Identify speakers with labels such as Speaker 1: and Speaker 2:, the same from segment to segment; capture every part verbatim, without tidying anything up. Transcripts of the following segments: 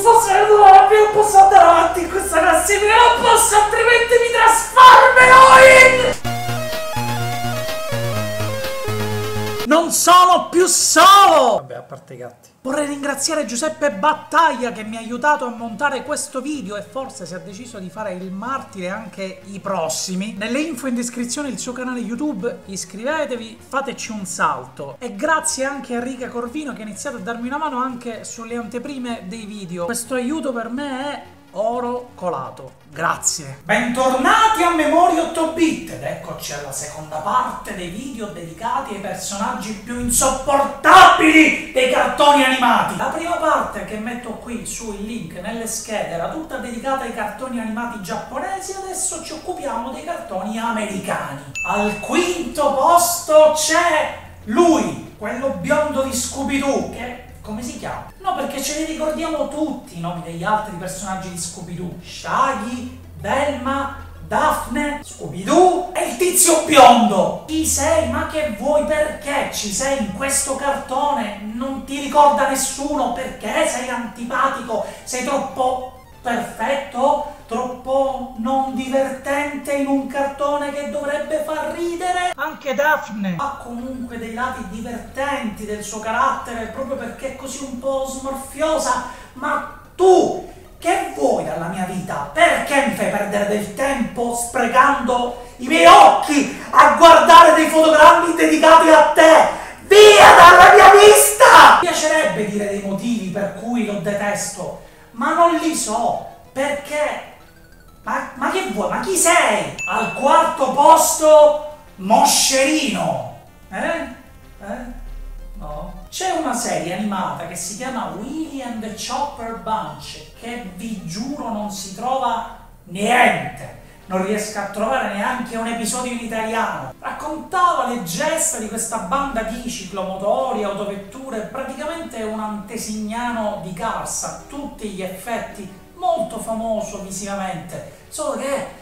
Speaker 1: so se non posso andare avanti in questa classifica, non posso, altrimenti mi trasformerò in... Non sono più solo! Vabbè, a parte i gatti. Vorrei ringraziare Giuseppe Battaglia che mi ha aiutato a montare questo video e forse si è deciso di fare il martire anche i prossimi. Nelle info in descrizione il suo canale YouTube, iscrivetevi, fateci un salto. E grazie anche a Rica Corvino che ha iniziato a darmi una mano anche sulle anteprime dei video. Questo aiuto per me è oro colato. Grazie. Bentornati a Memoria otto bit ed eccoci alla seconda parte dei video dedicati ai personaggi più insopportabili dei cartoni animati. La prima parte che metto qui sul link nelle schede era tutta dedicata ai cartoni animati giapponesi, adesso ci occupiamo dei cartoni americani. Al quinto posto c'è lui, quello biondo di Scooby-Doo, che... come si chiama? No, perché ce li ricordiamo tutti i nomi degli altri personaggi di Scooby-Doo. Shaggy, Velma, Daphne, Scooby-Doo e il tizio biondo. Chi sei? Ma che vuoi? Perché ci sei in questo cartone? Non ti ricorda nessuno? Perché sei antipatico? Sei troppo perfetto? Troppo non divertente in un cartone che dovrebbe far ridere? Anche Daphne ha comunque dei lati divertenti del suo carattere proprio perché è così un po' smorfiosa. Ma tu che vuoi dalla mia vita? Perché mi fai perdere del tempo sprecando i miei occhi a guardare dei fotogrammi dedicati a te? Via dalla mia vista! Mi piacerebbe dire dei motivi per cui lo detesto, ma non li so. Perché? Ma, ma che vuoi? Ma chi sei? Al quarto posto, Moscerino. Eh? Eh? No. C'è una serie animata che si chiama Willy and the Chopper Bunch, che vi giuro non si trova niente. Non riesco a trovare neanche un episodio in italiano. Raccontava le gesta di questa banda di ciclomotori, autovetture, praticamente un antesignano di Cars a tutti gli effetti, molto famoso visivamente, solo che è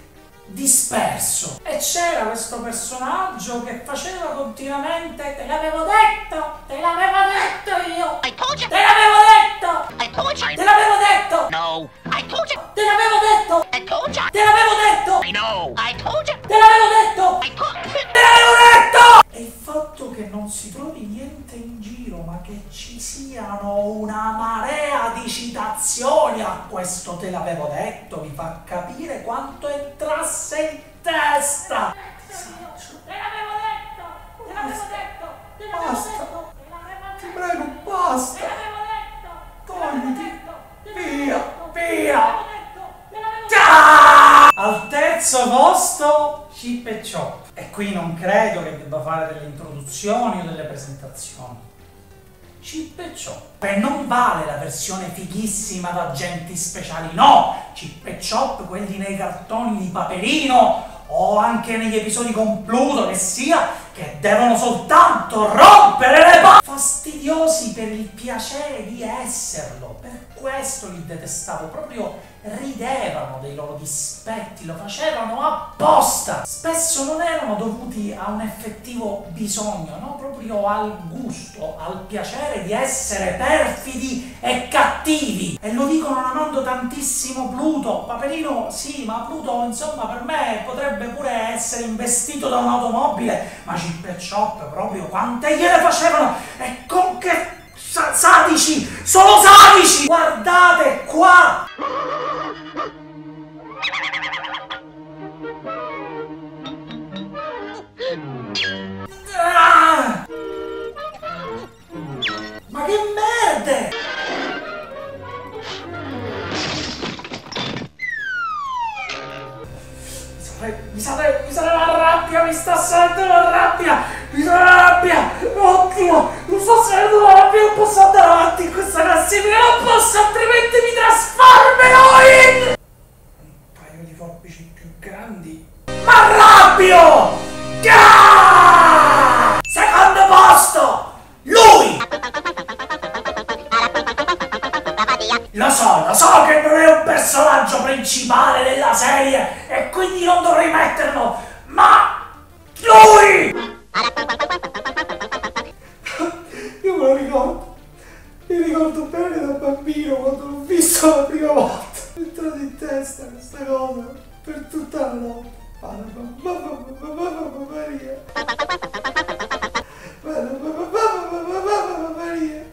Speaker 1: disperso. E c'era questo personaggio che faceva continuamente: te l'avevo detto, te l'avevo detto io, I told you. Te l'avevo detto, I told you. Te l'avevo detto, no, I told you. Te l'avevo detto, I told you. Te l'avevo detto, I know, I told you. Te l'avevo detto, I told you. Te l'avevo detto. E il fatto che non si trovi niente in giro, ma che ci siano una marea di citazioni a questo te l'avevo detto, mi fa capire quanto entrasse in testa. Te l'avevo detto, te l'avevo detto, te l'avevo detto, ti prego, basta. Te l'avevo detto, togliti, via, via. Al terzo posto, Chip e Chop. E qui non credo che debba fare delle introduzioni o delle presentazioni. Chip e Chop. E non vale la versione fighissima da agenti speciali, no! Chip e Chop, quelli nei cartoni di Paperino o anche negli episodi con Pluto che sia, che devono soltanto rompere le palle! Fastidiosi per il piacere di esserlo. Per questo li detestavo, proprio ridevano dei loro dispetti, lo facevano apposta. Spesso non erano dovuti a un effettivo bisogno, no? Proprio al gusto, al piacere di essere perfidi e cattivi. E lo dicono amando tantissimo Pluto. Paperino sì, ma Pluto insomma per me potrebbe pure essere investito da un'automobile, ma Chip e Chop proprio quante gliele facevano e con che sadici, sono sadici! Guardate qua! Ah! Ma che merde! Mi sa mi sa la rabbia, mi sta salendo la rabbia! Mi sa la rabbia! Oddio! Non so se la rabbia, non posso andare avanti in questa classifica, non posso, altrimenti mi trasformerò in... un paio di forbici più grandi. Ma arrabbio! Ah! Secondo posto! Lui! Lo so, lo so che non è un personaggio principale della serie e quindi non dovrei metterlo, ma lui! Io me lo ricordo. Mi ricordo bene da bambino quando l'ho visto la prima volta. Mi è entrata in testa questa cosa per tutta la notte. Mamma Maria. Mamma Maria.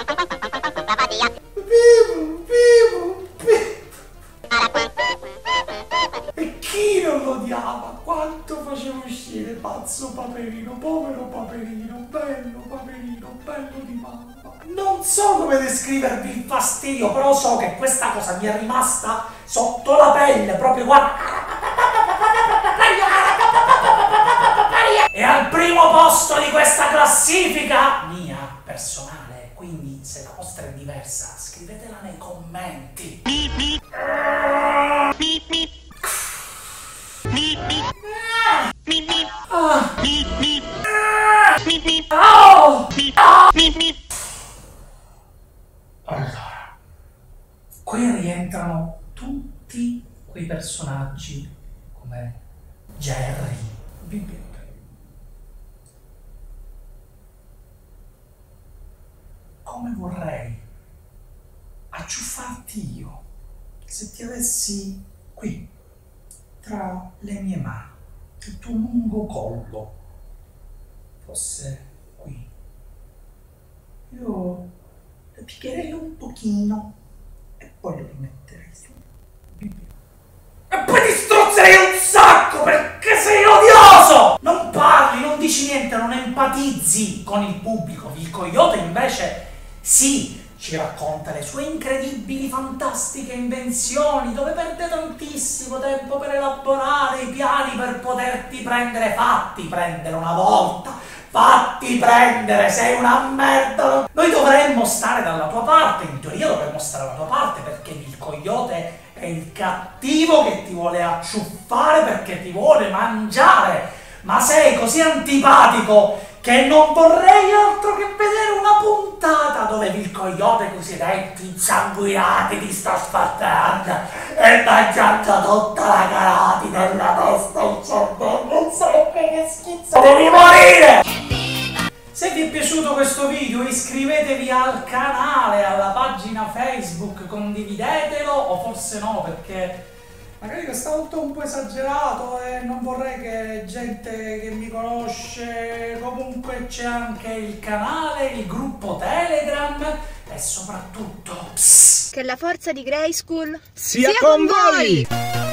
Speaker 1: Vivo, vivo, vivo. E chi non lo odiava? Quanto facevo uscire pazzo Paperino, povero Paperino, bello Paperino, bello di mamma. Non so come descrivervi il fastidio, però so che questa cosa mi è rimasta sotto la pelle, proprio qua. E al primo posto di questa classifica mia personale, quindi se la vostra è diversa scrivetela nei commenti. Allora, qui rientrano tutti quei personaggi come Jerry, Bibi. Come vorrei acciuffarti io se ti avessi qui tra le mie mani, il tuo lungo collo fosse qui. Io lo piegherei un pochino e poi lo rimetterei su. E poi ti strozzerei un sacco perché sei odioso! Non parli, non dici niente, non empatizzi con il pubblico. Il coyote invece sì, ci racconta le sue incredibili, fantastiche invenzioni, dove perde tantissimo tempo per elaborare i piani per poterti prendere. Fatti prendere una volta, fatti prendere, sei una merda. Noi dovremmo stare dalla tua parte, in teoria dovremmo stare dalla tua parte, perché il coyote è il cattivo che ti vuole acciuffare perché ti vuole mangiare. Ma sei così antipatico che non vorrei altro che vedere una puntata dove il coyote cosiddetti insanguinati ti sta sfattando e mangiando tutta la carotide della testa e il cervello. Non sarebbe che schizzo, devi morire! Se vi è piaciuto questo video iscrivetevi al canale, alla pagina Facebook, condividetelo, o forse no perché magari questa volta è un po' esagerato e non vorrei che gente che mi conosce. Comunque c'è anche il canale, il gruppo Telegram e soprattutto psst,
Speaker 2: che la forza di Grayskull
Speaker 3: sia, sia con voi! voi.